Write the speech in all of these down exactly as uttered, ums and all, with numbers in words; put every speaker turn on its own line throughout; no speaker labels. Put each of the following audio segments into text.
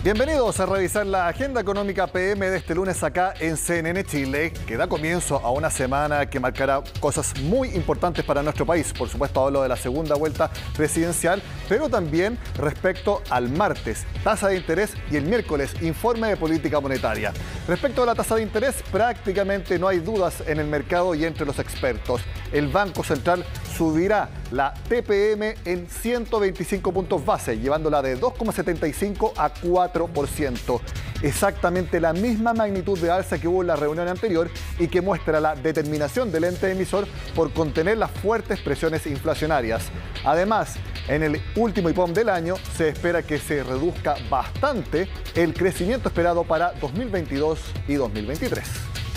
Bienvenidos a revisar la agenda económica P M de este lunes acá en C N N Chile, que da comienzo a una semana que marcará cosas muy importantes para nuestro país. Por supuesto, hablo de la segunda vuelta presidencial, pero también respecto al martes, tasa de interés, y el miércoles, informe de política monetaria. Respecto a la tasa de interés, prácticamente no hay dudas en el mercado y entre los expertos. El Banco Central subirá la T P M en ciento veinticinco puntos base, llevándola de dos coma setenta y cinco a cuatro por ciento. Exactamente la misma magnitud de alza que hubo en la reunión anterior y que muestra la determinación del ente emisor por contener las fuertes presiones inflacionarias. Además, en el último I P O M del año se espera que se reduzca bastante el crecimiento esperado para dos mil veintidós y dos mil veintitrés.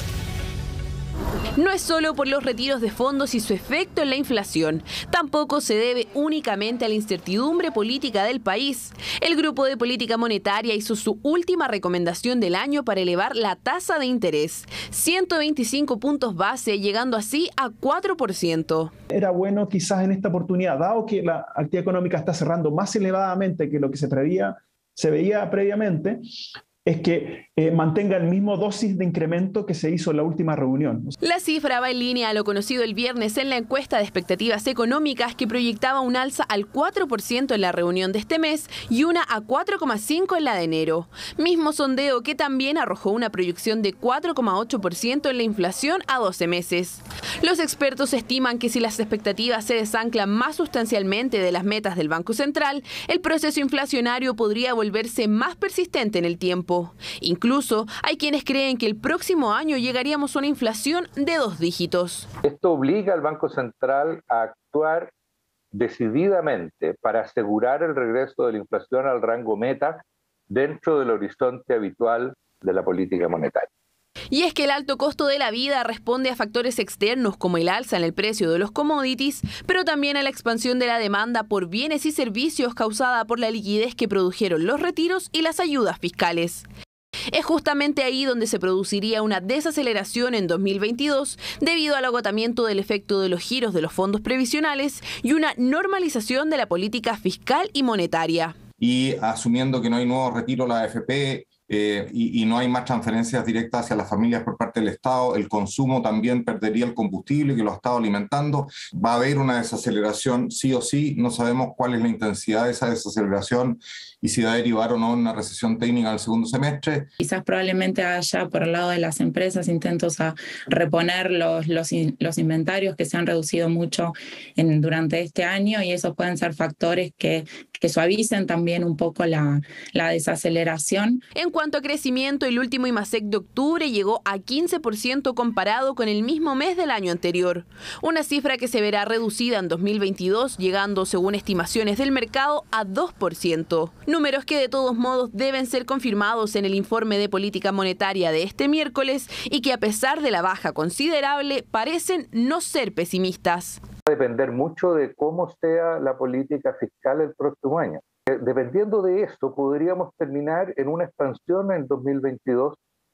No es solo por los retiros de fondos y su efecto en la inflación. Tampoco se debe únicamente a la incertidumbre política del país. El Grupo de Política Monetaria hizo su última recomendación del año para elevar la tasa de interés. ciento veinticinco puntos base, llegando así a cuatro por ciento.
Era bueno quizás en esta oportunidad, dado que la actividad económica está cerrando más elevadamente que lo que se preveía, se veía previamente, es que eh, mantenga el mismo dosis de incremento que se hizo en la última reunión.
La cifra va en línea a lo conocido el viernes en la encuesta de expectativas económicas, que proyectaba un alza al cuatro por ciento en la reunión de este mes y una a cuatro coma cinco por ciento en la de enero. Mismo sondeo que también arrojó una proyección de cuatro coma ocho por ciento en la inflación a doce meses. Los expertos estiman que si las expectativas se desanclan más sustancialmente de las metas del Banco Central, el proceso inflacionario podría volverse más persistente en el tiempo. Incluso hay quienes creen que el próximo año llegaríamos a una inflación de dos dígitos.
Esto obliga al Banco Central a actuar decididamente para asegurar el regreso de la inflación al rango meta dentro del horizonte habitual de la política monetaria.
Y es que el alto costo de la vida responde a factores externos como el alza en el precio de los commodities, pero también a la expansión de la demanda por bienes y servicios causada por la liquidez que produjeron los retiros y las ayudas fiscales. Es justamente ahí donde se produciría una desaceleración en dos mil veintidós debido al agotamiento del efecto de los giros de los fondos previsionales y una normalización de la política fiscal y monetaria.
Y asumiendo que no hay nuevos retiros a la A F P, Eh, y, y no hay más transferencias directas hacia las familias por parte del Estado, el consumo también perdería el combustible que lo ha estado alimentando. Va a haber una desaceleración sí o sí, no sabemos cuál es la intensidad de esa desaceleración y si va a derivar o no en una recesión técnica en el segundo semestre.
Quizás probablemente haya por el lado de las empresas intentos a reponer los, los, los inventarios que se han reducido mucho en, durante este año, y esos pueden ser factores que, que suavicen también un poco la, la desaceleración.
En cuanto a crecimiento, el último IMASEC de octubre llegó a quince por ciento comparado con el mismo mes del año anterior. Una cifra que se verá reducida en dos mil veintidós, llegando, según estimaciones del mercado, a dos por ciento. Números que de todos modos deben ser confirmados en el informe de política monetaria de este miércoles y que, a pesar de la baja considerable, parecen no ser pesimistas.
Va a depender mucho de cómo sea la política fiscal el próximo año. Dependiendo de esto, podríamos terminar en una expansión en dos mil veintidós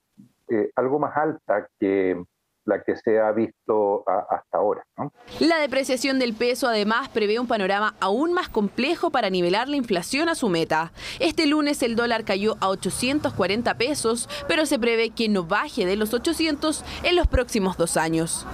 eh, algo más alta que la que se ha visto a, hasta ahora, ¿no?
La depreciación del peso además prevé un panorama aún más complejo para nivelar la inflación a su meta. Este lunes el dólar cayó a ochocientos cuarenta pesos, pero se prevé que no baje de los ochocientos en los próximos dos años.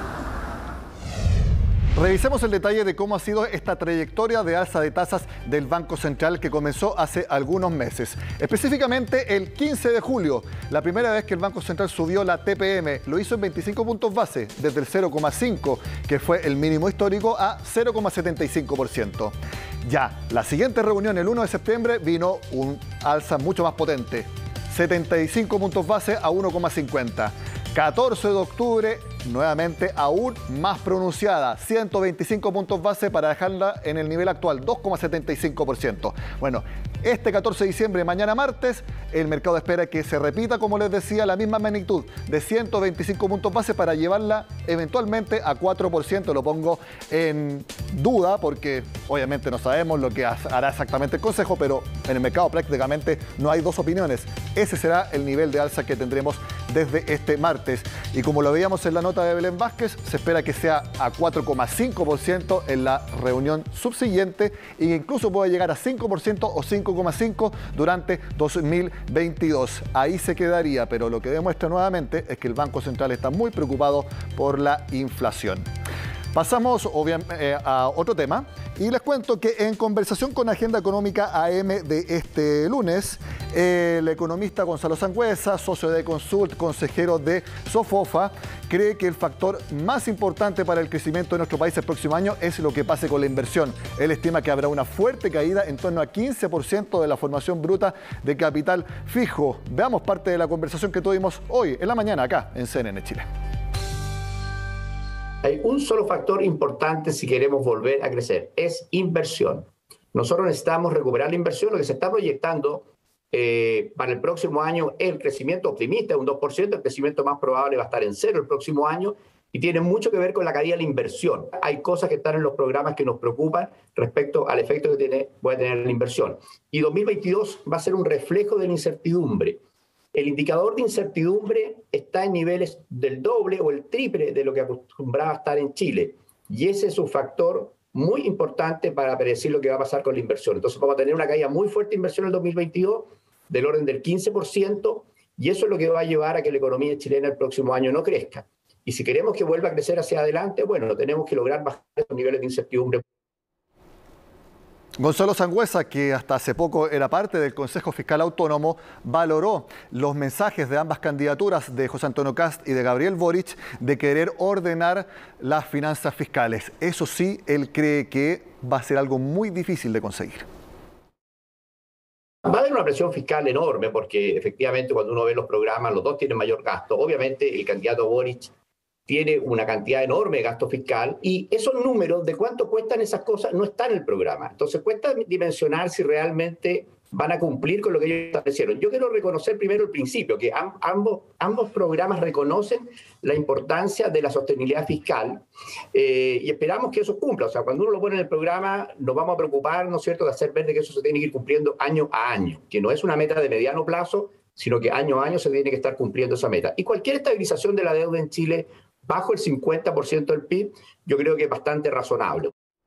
Revisemos el detalle de cómo ha sido esta trayectoria de alza de tasas del Banco Central que comenzó hace algunos meses. Específicamente el quince de julio, la primera vez que el Banco Central subió la T P M, lo hizo en veinticinco puntos base, desde el cero coma cinco, que fue el mínimo histórico, a cero coma setenta y cinco por ciento. Ya, la siguiente reunión, el uno de septiembre, vino un alza mucho más potente, setenta y cinco puntos base a uno coma cincuenta. catorce de octubre, nuevamente aún más pronunciada, ciento veinticinco puntos base para dejarla en el nivel actual, dos coma setenta y cinco por ciento. Bueno, este catorce de diciembre, mañana martes, el mercado espera que se repita, como les decía, la misma magnitud de ciento veinticinco puntos base para llevarla eventualmente a cuatro por ciento. Lo pongo en duda porque obviamente no sabemos lo que hará exactamente el Consejo, pero en el mercado prácticamente no hay dos opiniones. Ese será el nivel de alza que tendremos desde este martes. Y como lo veíamos en la nota nota de Belén Vázquez, se espera que sea a cuatro coma cinco por ciento en la reunión subsiguiente e incluso puede llegar a cinco por ciento o cinco coma cinco por ciento durante dos mil veintidós. Ahí se quedaría, pero lo que demuestra nuevamente es que el Banco Central está muy preocupado por la inflación. Pasamos obviamente eh, a otro tema y les cuento que en conversación con Agenda Económica A M de este lunes, eh, el economista Gonzalo Sangüesa, socio de Consult, consejero de Sofofa, cree que el factor más importante para el crecimiento de nuestro país el próximo año es lo que pase con la inversión. Él estima que habrá una fuerte caída en torno a quince por ciento de la formación bruta de capital fijo. Veamos parte de la conversación que tuvimos hoy en la mañana acá en C N N Chile.
Hay un solo factor importante si queremos volver a crecer, es inversión. Nosotros necesitamos recuperar la inversión. Lo que se está proyectando eh, para el próximo año es el crecimiento optimista, un dos por ciento, el crecimiento más probable va a estar en cero el próximo año y tiene mucho que ver con la caída de la inversión. Hay cosas que están en los programas que nos preocupan respecto al efecto que tiene, puede tener la inversión. Y dos mil veintidós va a ser un reflejo de la incertidumbre. El indicador de incertidumbre está en niveles del doble o el triple de lo que acostumbraba a estar en Chile. Y ese es un factor muy importante para predecir lo que va a pasar con la inversión. Entonces vamos a tener una caída muy fuerte de inversión en el dos mil veintidós, del orden del quince por ciento, y eso es lo que va a llevar a que la economía chilena el próximo año no crezca. Y si queremos que vuelva a crecer hacia adelante, bueno, tenemos que lograr bajar esos niveles de incertidumbre.
Gonzalo Sangüesa, que hasta hace poco era parte del Consejo Fiscal Autónomo, valoró los mensajes de ambas candidaturas, de José Antonio Kast y de Gabriel Boric, de querer ordenar las finanzas fiscales. Eso sí, él cree que va a ser algo muy difícil de conseguir.
Va a haber una presión fiscal enorme porque efectivamente cuando uno ve los programas, los dos tienen mayor gasto. Obviamente el candidato Boric tiene una cantidad enorme de gasto fiscal y esos números de cuánto cuestan esas cosas no están en el programa. Entonces cuesta dimensionar si realmente van a cumplir con lo que ellos establecieron. Yo quiero reconocer primero el principio, que am ambos, ambos programas reconocen la importancia de la sostenibilidad fiscal eh, y esperamos que eso cumpla. O sea, cuando uno lo pone en el programa nos vamos a preocupar, ¿no es cierto?, de hacer ver de que eso se tiene que ir cumpliendo año a año, que no es una meta de mediano plazo, sino que año a año se tiene que estar cumpliendo esa meta. Y cualquier estabilización de la deuda en Chile bajo el cincuenta por ciento del P I B, yo creo que es bastante razonable.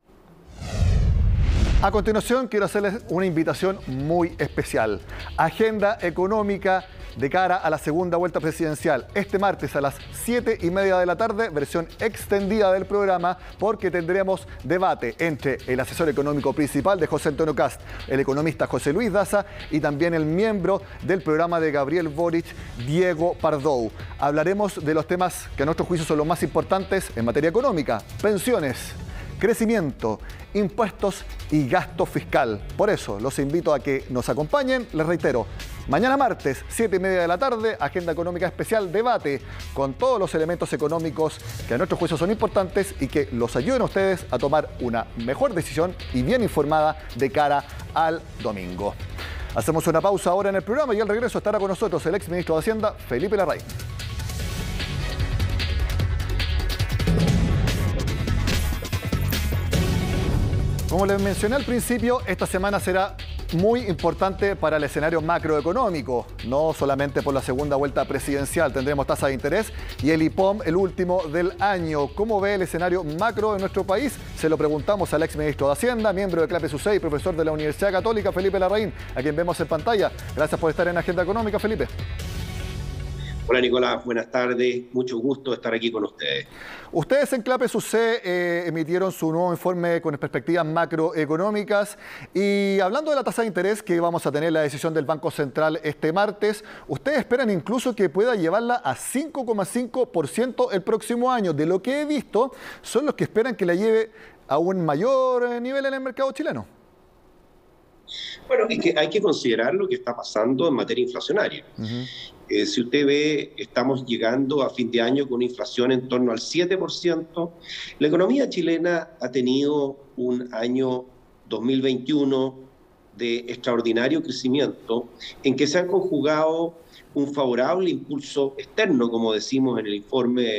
A continuación, quiero hacerles una invitación muy especial. Agenda Económica de cara a la segunda vuelta presidencial. Este martes a las siete y media de la tarde, versión extendida del programa, porque tendremos debate entre el asesor económico principal de José Antonio Kast, el economista José Luis Daza y también el miembro del programa de Gabriel Boric, Diego Pardou. Hablaremos de los temas que a nuestro juicio son los más importantes en materia económica: pensiones, crecimiento, impuestos y gasto fiscal. Por eso los invito a que nos acompañen. Les reitero, mañana martes, siete y media de la tarde, Agenda Económica Especial, debate con todos los elementos económicos que a nuestro juicio son importantes y que los ayuden a ustedes a tomar una mejor decisión y bien informada de cara al domingo. Hacemos una pausa ahora en el programa y al regreso estará con nosotros el exministro de Hacienda, Felipe Larraín. Como les mencioné al principio, esta semana será muy importante para el escenario macroeconómico, no solamente por la segunda vuelta presidencial. Tendremos tasa de interés y el I P O M, el último del año. ¿Cómo ve el escenario macro en nuestro país? Se lo preguntamos al exministro de Hacienda, miembro de CLAPES U C y profesor de la Universidad Católica, Felipe Larraín, a quien vemos en pantalla. Gracias por estar en Agenda Económica, Felipe.
Hola Nicolás, buenas tardes, mucho gusto estar aquí con ustedes.
Ustedes en CLAPES U C eh, emitieron su nuevo informe con perspectivas macroeconómicas y hablando de la tasa de interés que vamos a tener la decisión del Banco Central este martes, ustedes esperan incluso que pueda llevarla a cinco coma cinco por ciento el próximo año. De lo que he visto, son los que esperan que la lleve a un mayor nivel en el mercado chileno.
Bueno, es que hay que considerar lo que está pasando en materia inflacionaria. Uh-huh. Eh, si usted ve, estamos llegando a fin de año con una inflación en torno al siete por ciento. La economía chilena ha tenido un año dos mil veintiuno de extraordinario crecimiento en que se han conjugado un favorable impulso externo, como decimos en el informe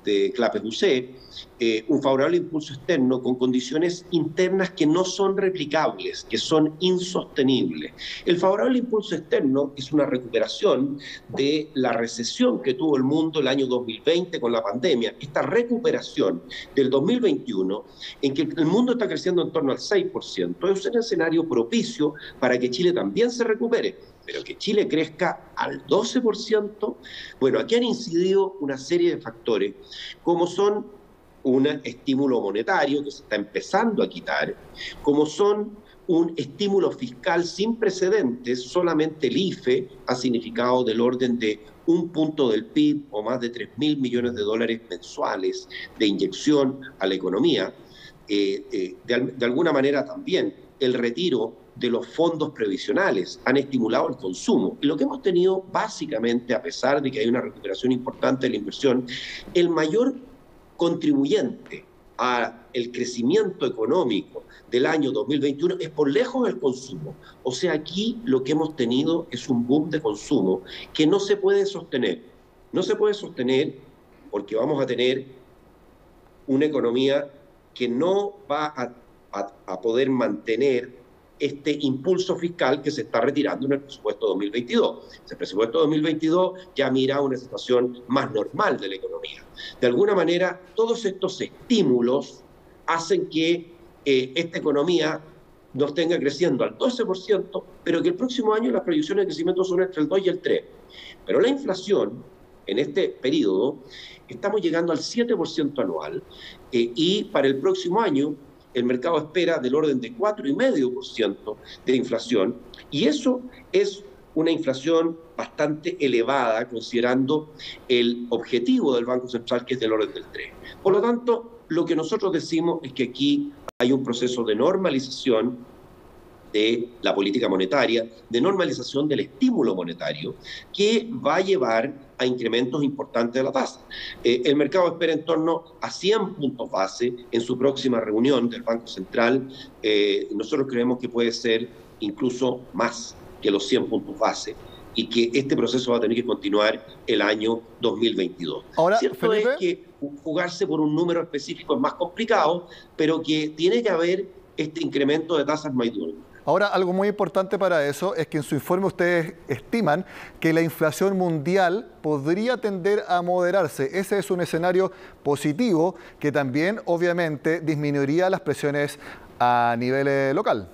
de Clapeyron, eh, un favorable impulso externo con condiciones internas que no son replicables, que son insostenibles. El favorable impulso externo es una recuperación de la recesión que tuvo el mundo el año dos mil veinte con la pandemia. Esta recuperación del dos mil veintiuno, en que el mundo está creciendo en torno al seis por ciento, es un escenario propicio para que Chile también se recupere. Pero que Chile crezca al doce por ciento, bueno, aquí han incidido una serie de factores, como son un estímulo monetario que se está empezando a quitar, como son un estímulo fiscal sin precedentes. Solamente el I F E ha significado del orden de un punto del P I B o más de tres mil millones de dólares mensuales de inyección a la economía. Eh, eh, de, de alguna manera también el retiro de los fondos previsionales han estimulado el consumo. Y lo que hemos tenido básicamente, a pesar de que hay una recuperación importante de la inversión, el mayor contribuyente al crecimiento económico del año dos mil veintiuno es por lejos el consumo. O sea, aquí lo que hemos tenido es un boom de consumo que no se puede sostener. No se puede sostener porque vamos a tener una economía que no va a, a, a poder mantener este impulso fiscal que se está retirando en el presupuesto dos mil veintidós. Ese presupuesto dos mil veintidós ya mira una situación más normal de la economía. De alguna manera, todos estos estímulos hacen que eh, esta economía nos tenga creciendo al doce por ciento, pero que el próximo año las proyecciones de crecimiento son entre el dos y el tres. Pero la inflación, en este periodo, estamos llegando al siete por ciento anual, eh, y para el próximo año el mercado espera del orden de cuatro coma cinco por ciento de inflación, y eso es una inflación bastante elevada considerando el objetivo del Banco Central, que es del orden del tres. Por lo tanto, lo que nosotros decimos es que aquí hay un proceso de normalización de la política monetaria, de normalización del estímulo monetario, que va a llevar a incrementos importantes de la tasa. Eh, el mercado espera en torno a cien puntos base en su próxima reunión del Banco Central. Eh, nosotros creemos que puede ser incluso más que los cien puntos base, y que este proceso va a tener que continuar el año dos mil veintidós.
Ahora,
Cierto
Felipe,
es que jugarse por un número específico es más complicado, pero que tiene que haber este incremento de tasas mayor.
Ahora, algo muy importante para eso es que en su informe ustedes estiman que la inflación mundial podría tender a moderarse. Ese es un escenario positivo que también, obviamente, disminuiría las presiones a nivel eh, local.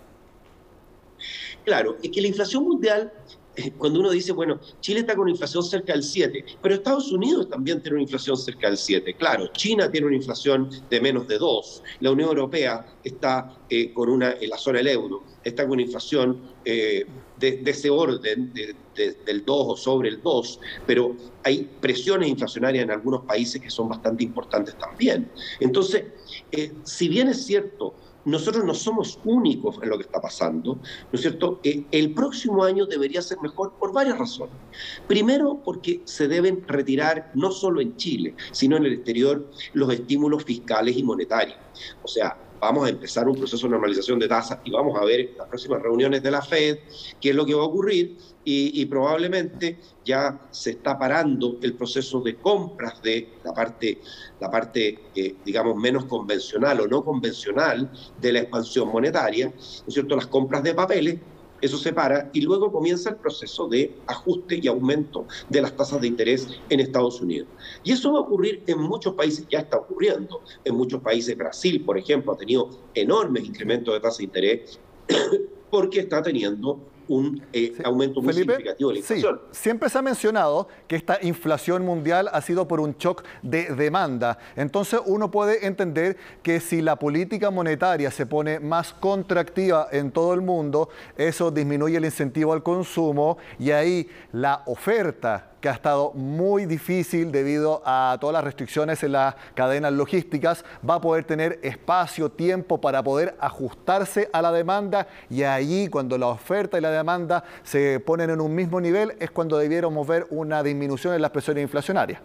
Claro, es que la inflación mundial, cuando uno dice, bueno, Chile está con una inflación cerca del siete, pero Estados Unidos también tiene una inflación cerca del siete. Claro, China tiene una inflación de menos de dos. La Unión Europea está eh, con una, en la zona del euro, está con una inflación eh, de, de ese orden, de, de, del dos o sobre el dos, pero hay presiones inflacionarias en algunos países que son bastante importantes también. Entonces, eh, si bien es cierto, nosotros no somos únicos en lo que está pasando, ¿no es cierto? Eh, el próximo año debería ser mejor por varias razones. Primero, porque se deben retirar, no solo en Chile, sino en el exterior, los estímulos fiscales y monetarios. O sea, vamos a empezar un proceso de normalización de tasas y vamos a ver en las próximas reuniones de la Fed qué es lo que va a ocurrir, y, y probablemente ya se está parando el proceso de compras de la parte, la parte eh, digamos, menos convencional o no convencional de la expansión monetaria, ¿no es cierto? Las compras de papeles, eso se para, y luego comienza el proceso de ajuste y aumento de las tasas de interés en Estados Unidos. Y eso va a ocurrir en muchos países, ya está ocurriendo. En muchos países, Brasil, por ejemplo, ha tenido enormes incrementos de tasas de interés porque está teniendo un eh, sí. aumento muy
Felipe,
significativo de la inflación.
Sí. Siempre se ha mencionado que esta inflación mundial ha sido por un shock de demanda. Entonces uno puede entender que si la política monetaria se pone más contractiva en todo el mundo, eso disminuye el incentivo al consumo, y ahí la oferta, que ha estado muy difícil debido a todas las restricciones en las cadenas logísticas, va a poder tener espacio, tiempo para poder ajustarse a la demanda, y allí cuando la oferta y la demanda se ponen en un mismo nivel es cuando debiéramos ver una disminución en las presiones inflacionarias.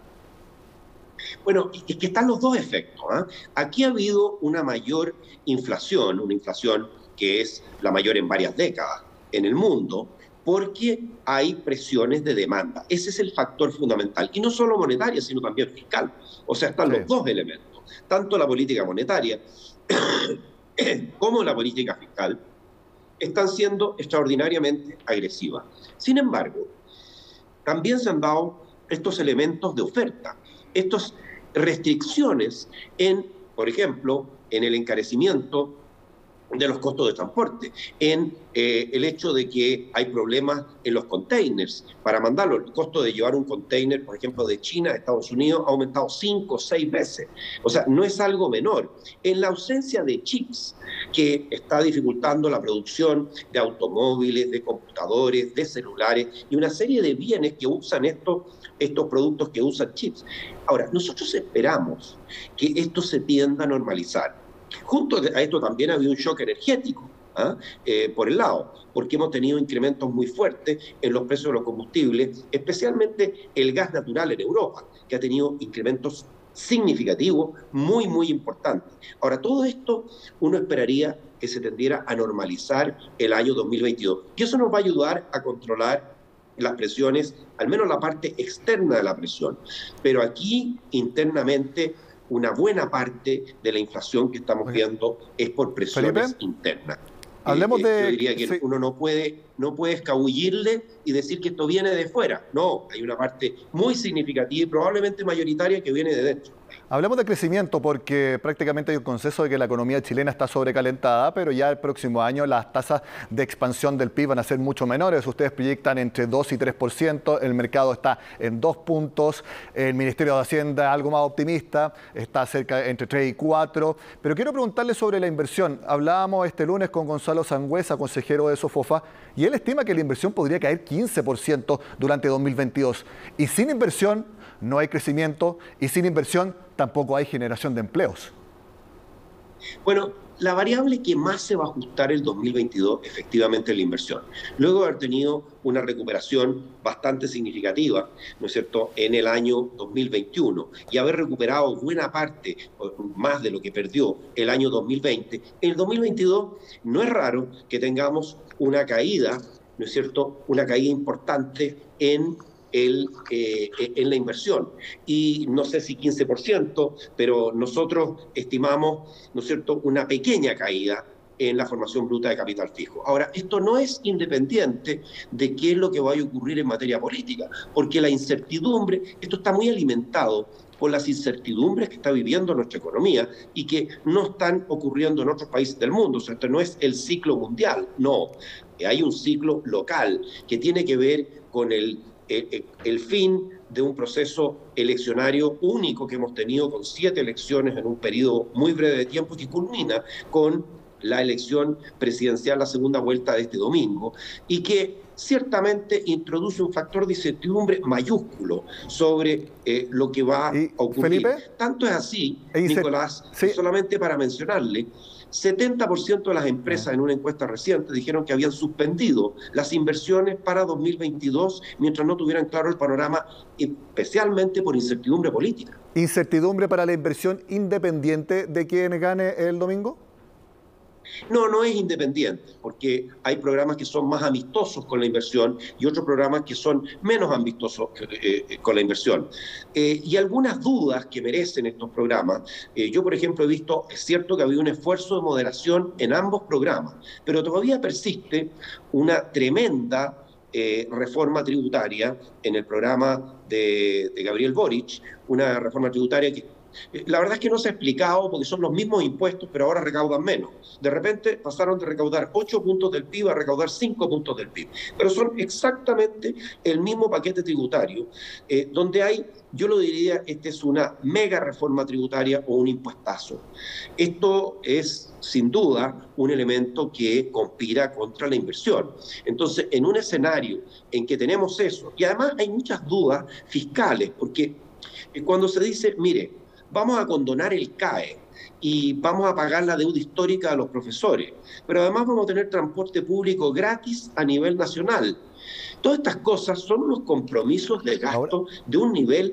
Bueno, es que están los dos efectos, ¿eh? Aquí ha habido una mayor inflación, una inflación que es la mayor en varias décadas en el mundo, porque hay presiones de demanda. Ese es el factor fundamental, y no solo monetaria, sino también fiscal. O sea, están sí. los dos elementos, tanto la política monetaria como la política fiscal están siendo extraordinariamente agresivas. Sin embargo, también se han dado estos elementos de oferta, estas restricciones en, por ejemplo, en el encarecimiento de los costos de transporte, en eh, el hecho de que hay problemas en los containers para mandarlo. El costo de llevar un container, por ejemplo, de China a Estados Unidos ha aumentado cinco o seis veces. O sea, no es algo menor. En la ausencia de chips, que está dificultando la producción de automóviles, de computadores, de celulares y una serie de bienes que usan estos, estos productos que usan chips. Ahora, nosotros esperamos que esto se tienda a normalizar. Junto a esto también ha habido un shock energético, ¿ah? eh, por el lado, porque hemos tenido incrementos muy fuertes en los precios de los combustibles, especialmente el gas natural en Europa, que ha tenido incrementos significativos, muy, muy importantes. Ahora, todo esto uno esperaría que se tendiera a normalizar el año dos mil veintidós, y eso nos va a ayudar a controlar las presiones, al menos la parte externa de la presión. Pero aquí, internamente, una buena parte de la inflación que estamos viendo es por presiones Felipe, internas.
Hablemos
eh,
de...
Yo diría que sí. uno no puede, no puede escabullirle y decir que esto viene de fuera. No, hay una parte muy significativa y probablemente mayoritaria que viene de dentro.
Hablemos de crecimiento porque prácticamente hay un consenso de que la economía chilena está sobrecalentada, pero ya el próximo año las tasas de expansión del P I B van a ser mucho menores. Ustedes proyectan entre dos y tres por ciento, el mercado está en dos puntos, el Ministerio de Hacienda algo más optimista, está cerca entre tres y cuatro. Pero quiero preguntarle sobre la inversión. Hablábamos este lunes con Gonzalo Sangüesa, consejero de Sofofa, y él estima que la inversión podría caer quince por ciento durante dos mil veintidós. Y sin inversión no hay crecimiento y sin inversión tampoco hay generación de empleos.
Bueno, la variable que más se va a ajustar el dos mil veintidós efectivamente es la inversión. Luego de haber tenido una recuperación bastante significativa, ¿no es cierto?, en el año dos mil veintiuno y haber recuperado buena parte, más de lo que perdió el año dos mil veinte, en el dos mil veintidós no es raro que tengamos una caída, ¿no es cierto?, una caída importante en El, eh, en la inversión. Y no sé si quince por ciento, pero nosotros estimamos, ¿no es cierto?, una pequeña caída en la formación bruta de capital fijo. Ahora, esto no es independiente de qué es lo que vaya a ocurrir en materia política, porque la incertidumbre, esto está muy alimentado por las incertidumbres que está viviendo nuestra economía y que no están ocurriendo en otros países del mundo. O sea, esto no es el ciclo mundial, no. Hay un ciclo local que tiene que ver con el El, el fin de un proceso eleccionario único que hemos tenido con siete elecciones en un periodo muy breve de tiempo que culmina con la elección presidencial, la segunda vuelta de este domingo, y que ciertamente introduce un factor de incertidumbre mayúsculo sobre eh, lo que va a ocurrir. ¿Felipe? Tanto es así, Nicolás, sí. solamente para mencionarle, setenta por ciento de las empresas en una encuesta reciente dijeron que habían suspendido las inversiones para dos mil veintidós mientras no tuvieran claro el panorama, especialmente por incertidumbre política.
¿Incertidumbre para la inversión independiente de quien gane el domingo?
No, no es independiente, porque hay programas que son más amistosos con la inversión y otros programas que son menos amistosos eh, con la inversión. Eh, y algunas dudas que merecen estos programas. Eh, yo, por ejemplo, he visto, es cierto que había un esfuerzo de moderación en ambos programas, pero todavía persiste una tremenda eh, reforma tributaria en el programa de, de Gabriel Boric, una reforma tributaria que la verdad es que no se ha explicado porque son los mismos impuestos, pero ahora recaudan menos. De repente pasaron de recaudar ocho puntos del P I B a recaudar cinco puntos del P I B. Pero son exactamente el mismo paquete tributario, eh, donde hay, yo lo diría, esta es una mega reforma tributaria o un impuestazo. Esto es, sin duda, un elemento que conspira contra la inversión. Entonces, en un escenario en que tenemos eso, y además hay muchas dudas fiscales, porque cuando se dice, mire, vamos a condonar el C A E y vamos a pagar la deuda histórica a los profesores, pero además vamos a tener transporte público gratis a nivel nacional. Todas estas cosas son unos compromisos de gasto de un nivel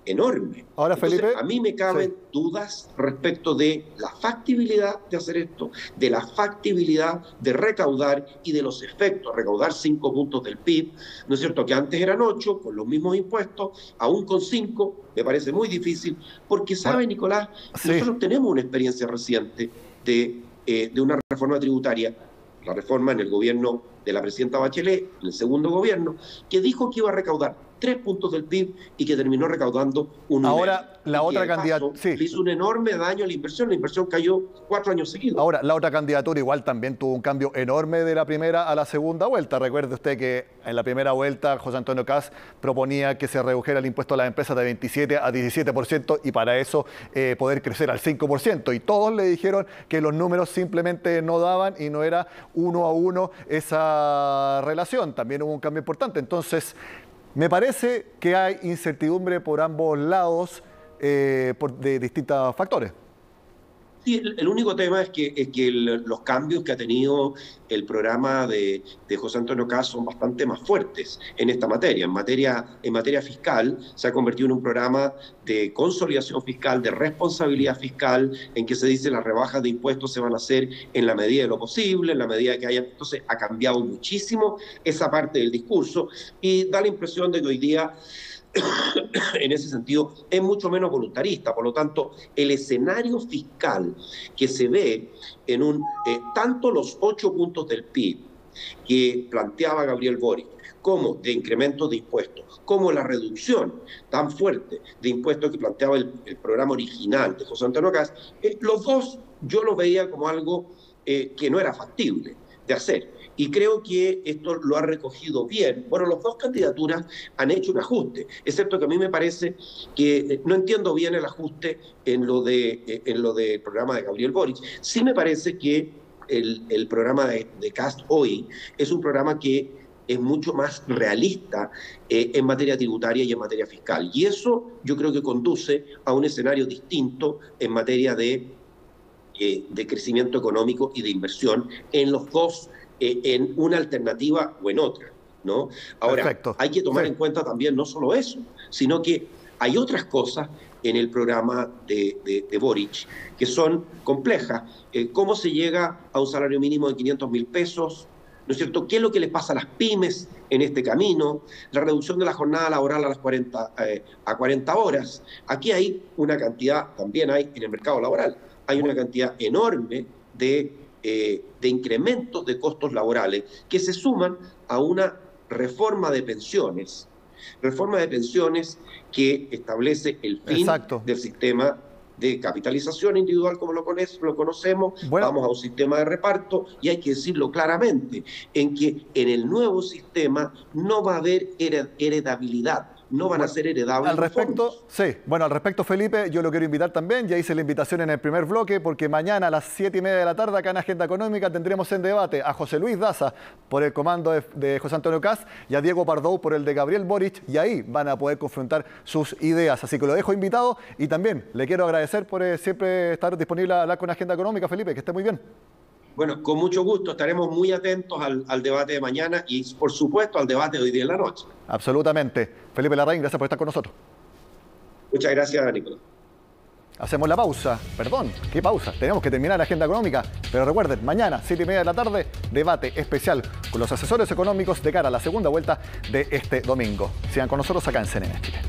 enorme.
Ahora,
Entonces,
Felipe,
a mí me caben
sí.
dudas respecto de la factibilidad de hacer esto, de la factibilidad de recaudar y de los efectos. Recaudar cinco puntos del P I B, ¿no es cierto? Que antes eran ocho, con los mismos impuestos, aún con cinco, me parece muy difícil, porque sabe, bueno, Nicolás, sí. nosotros tenemos una experiencia reciente de, eh, de una reforma tributaria, la reforma en el gobierno de la presidenta Bachelet, en el segundo gobierno, que dijo que iba a recaudar tres puntos del P I B y que terminó recaudando uno.
Ahora, la otra candidatura
sí. hizo un enorme daño a la inversión. La inversión cayó cuatro años seguidos.
Ahora, la otra candidatura igual también tuvo un cambio enorme de la primera a la segunda vuelta. Recuerde usted que en la primera vuelta José Antonio Kast proponía que se redujera el impuesto a las empresas de veintisiete a diecisiete por ciento y para eso eh, poder crecer al cinco por ciento. Y todos le dijeron que los números simplemente no daban y no era uno a uno esa relación. También hubo un cambio importante. Entonces, me parece que hay incertidumbre por ambos lados eh, por, de distintos factores.
Sí, el, el único tema es que, es que el, los cambios que ha tenido el programa de, de José Antonio Kast son bastante más fuertes en esta materia. En materia, en materia fiscal se ha convertido en un programa de consolidación fiscal, de responsabilidad fiscal, en que se dice las rebajas de impuestos se van a hacer en la medida de lo posible, en la medida que haya. Entonces ha cambiado muchísimo esa parte del discurso y da la impresión de que hoy día en ese sentido es mucho menos voluntarista. Por lo tanto, el escenario fiscal que se ve en un eh, tanto los ocho puntos del P I B que planteaba Gabriel Boric como de incrementos de impuestos, como la reducción tan fuerte de impuestos que planteaba el, el programa original de José Antonio Kast, eh, los dos yo los veía como algo eh, que no era factible de hacer. Y creo que esto lo ha recogido bien. Bueno, las dos candidaturas han hecho un ajuste, excepto que a mí me parece que no entiendo bien el ajuste en lo de en lo del programa de Gabriel Boric. Sí me parece que el, el programa de, de Kast hoy es un programa que es mucho más realista eh, en materia tributaria y en materia fiscal. Y eso yo creo que conduce a un escenario distinto en materia de, eh, de crecimiento económico y de inversión en los dos, Eh, en una alternativa o en otra, ¿no? Ahora, perfecto, hay que tomar sí. en cuenta también no solo eso, sino que hay otras cosas en el programa de, de, de Boric que son complejas. Eh, ¿Cómo se llega a un salario mínimo de quinientos mil pesos? ¿No es cierto? ¿Qué es lo que les pasa a las pymes en este camino? La reducción de la jornada laboral a las cuarenta, eh, a cuarenta horas. Aquí hay una cantidad, también hay en el mercado laboral, hay una cantidad enorme de Eh, de incrementos de costos laborales que se suman a una reforma de pensiones, reforma de pensiones que establece el fin Exacto. del sistema de capitalización individual como lo, conoce, lo conocemos, bueno. Vamos a un sistema de reparto y hay que decirlo claramente, en que en el nuevo sistema no va a haber heredabilidad. No van bueno, a ser heredables.
Al respecto, sí. Bueno, al respecto, Felipe, yo lo quiero invitar también. Ya hice la invitación en el primer bloque, porque mañana a las siete y media de la tarde, acá en Agenda Económica, tendremos en debate a José Luis Daza por el comando de, de José Antonio Kast y a Diego Pardo por el de Gabriel Boric, y ahí van a poder confrontar sus ideas. Así que lo dejo invitado y también le quiero agradecer por eh, siempre estar disponible a hablar con Agenda Económica, Felipe, que esté muy bien.
Bueno, con mucho gusto, estaremos muy atentos al, al debate de mañana y, por supuesto, al debate de hoy día en la noche.
Absolutamente. Felipe Larraín, gracias por estar con nosotros.
Muchas gracias, Nicolás.
Hacemos la pausa. Perdón, ¿qué pausa? Tenemos que terminar la agenda económica. Pero recuerden, mañana, siete y media de la tarde, debate especial con los asesores económicos de cara a la segunda vuelta de este domingo. Sigan con nosotros acá en C N N Chile.